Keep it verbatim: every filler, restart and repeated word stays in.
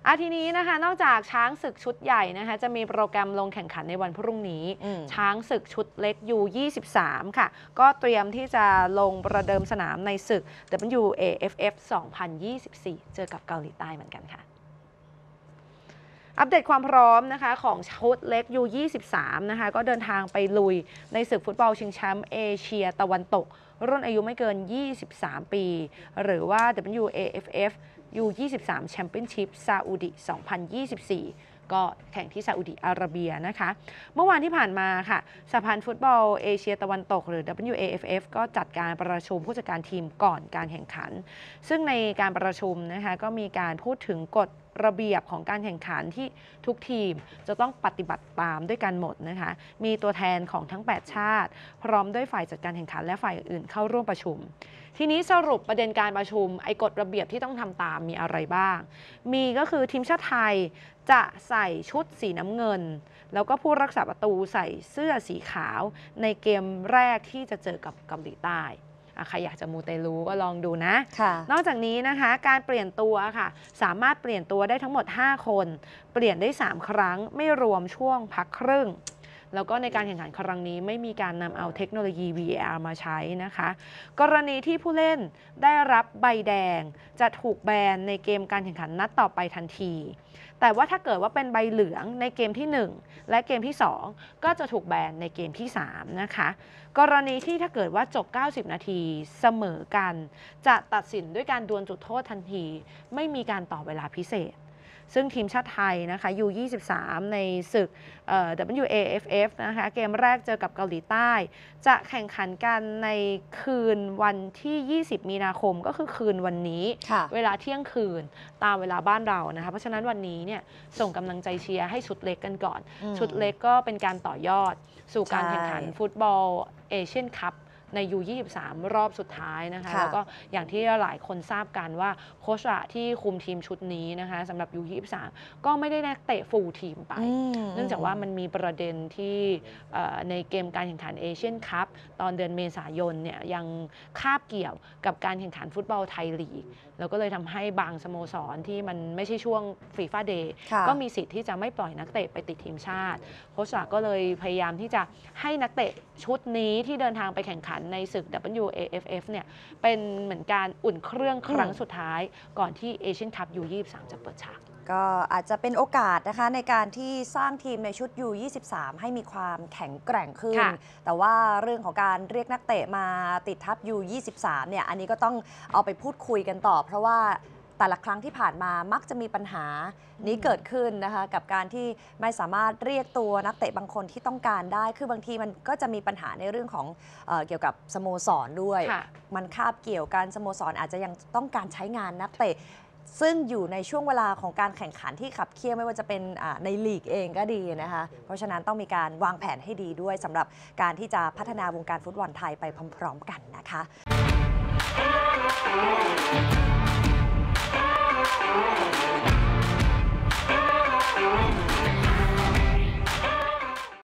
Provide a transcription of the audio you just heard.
อาทีนี้นะคะนอกจากช้างศึกชุดใหญ่นะคะจะมีโปรแกรมลงแข่งขันในวันพรุ่งนี้ช้างศึกชุดเล็ก ยู ยี่สิบสาม ค่ะก็เตรียมที่จะลงประเดิมสนามในศึก ดับเบิลยู เอ เอฟ เอฟ สองพันยี่สิบสี่ เจอกับเกาหลีใต้เหมือนกันค่ะอัปเดตความพร้อมนะคะของชุดเล็ก ยู ยี่สิบสาม นะคะก็เดินทางไปลุยในศึกฟุตบอลชิงแชมป์เอเชียตะวันตกรุ่นอายุไม่เกินยี่สิบสามปีหรือว่า ดับเบิลยู เอ เอฟ เอฟ ยู ยี่สิบสาม Championship ซาอุดิ สองพันยี่สิบสี่ ก็แข่งที่ซาอุดิอาระเบียนะคะเมื่อวานที่ผ่านมาค่ะสหพันธ์ฟุตบอลเอเชียตะวันตกหรือ ดับเบิลยู เอ เอฟ เอฟ ก็จัดการประชุมผู้จัดการทีมก่อนการแข่งขันซึ่งในการประชุมนะคะก็มีการพูดถึงกฎระเบียบของการแข่งขันที่ทุกทีมจะต้องปฏิบัติตามด้วยกันหมดนะคะมีตัวแทนของทั้งแปดชาติพร้อมด้วยฝ่ายจัดการแข่งขันและฝ่ายอื่นเข้าร่วมประชุมทีนี้สรุปประเด็นการประชุมไอ้กฎระเบียบที่ต้องทำตามมีอะไรบ้างมีก็คือทีมชาติไทยจะใส่ชุดสีน้ำเงินแล้วก็ผู้รักษาประตูใส่เสื้อสีขาวในเกมแรกที่จะเจอกับเกาหลีใต้ใครอยากจะมูเตลูก็ลองดูนะนอกจากนี้นะคะการเปลี่ยนตัวค่ะสามารถเปลี่ยนตัวได้ทั้งหมดห้าคนเปลี่ยนได้สามครั้งไม่รวมช่วงพักครึ่งแล้วก็ในการแข่งขันครั้งนี้ไม่มีการนำเอาเทคโนโลยี วี เอ อาร์ มาใช้นะคะกรณีที่ผู้เล่นได้รับใบแดงจะถูกแบนในเกมการแข่งขันนัดต่อไปทันทีแต่ว่าถ้าเกิดว่าเป็นใบเหลืองในเกมที่หนึ่งและเกมที่สองก็จะถูกแบนในเกมที่สามนะคะกรณีที่ถ้าเกิดว่าจบเก้าสิบนาทีเสมอกันจะตัดสินด้วยการดวลจุดโทษทันทีไม่มีการต่อเวลาพิเศษซึ่งทีมชาติไทยนะคะ ยู ยี่สิบสาม ในศึก ดับเบิลยู เอ เอฟ เอฟ นะคะเกมแรกเจอกับเกาหลีใต้จะแข่งขันกันในคืนวันที่ยี่สิบมีนาคมก็คือคืนวันนี้เวลาเที่ยงคืนตามเวลาบ้านเรานะคะเพราะฉะนั้นวันนี้เนี่ยส่งกำลังใจเชียร์ให้ชุดเล็กกันก่อนชุดเล็กก็เป็นการต่อยอดสู่การแข่งขันฟุตบอลเอเชียนคัพใน ยู ยี่สิบสาม รอบสุดท้ายนะคะแล้วก็อย่างที่หลายคนทราบกันว่าโค้ชระที่คุมทีมชุดนี้นะคะสำหรับ ยู ยี่สิบสาม ก็ไม่ได้นักเตะฟูลทีมไปเนื่องจากว่ามันมีประเด็นที่ในเกมการแข่งขันเอเชียนคัพตอนเดือนเมษายนเนี่ยยังคาบเกี่ยวกับการแข่งขันฟุตบอลไทยลีกแล้วก็เลยทำให้บางสโมสรที่มันไม่ใช่ช่วงฟีฟ่าเดย์ก็มีสิทธิ์ที่จะไม่ปล่อยนักเตะไปติดทีมชาติโค้ชระก็เลยพยายามที่จะให้นักเตะชุดนี้ที่เดินทางไปแข่งขันในศึก ดับเบิลยู เอ เอฟ เอฟ เนี่ยเป็นเหมือนการอุ่นเครื่องครั้งสุดท้ายก่อนที่เอเชียนคัพ ยู ยี่สิบสาม จะเปิดฉากก็อาจจะเป็นโอกาสนะคะในการที่สร้างทีมในชุด ยู ยี่สิบสาม ให้มีความแข็งแกร่งขึ้นแต่ว่าเรื่องของการเรียกนักเตะมาติดทัพ ยู ยี่สิบสาม เนี่ยอันนี้ก็ต้องเอาไปพูดคุยกันต่อเพราะว่าแต่ละครั้งที่ผ่านมามักจะมีปัญหานี้เกิดขึ้นนะคะกับการที่ไม่สามารถเรียกตัวนักเตะบางคนที่ต้องการได้คือบางทีมันก็จะมีปัญหาในเรื่องของเอ่อเกี่ยวกับสโมสรด้วยมันคาบเกี่ยวกันสโมสรอาจจะยังต้องการใช้งานนักเตะซึ่งอยู่ในช่วงเวลาของการแข่งขันที่ขับเคี่ยวไม่ว่าจะเป็นในลีกเองก็ดีนะคะเพราะฉะนั้นต้องมีการวางแผนให้ดีด้วยสำหรับการที่จะพัฒนาวงการฟุตบอลไทยไปพร้อมๆกันนะคะ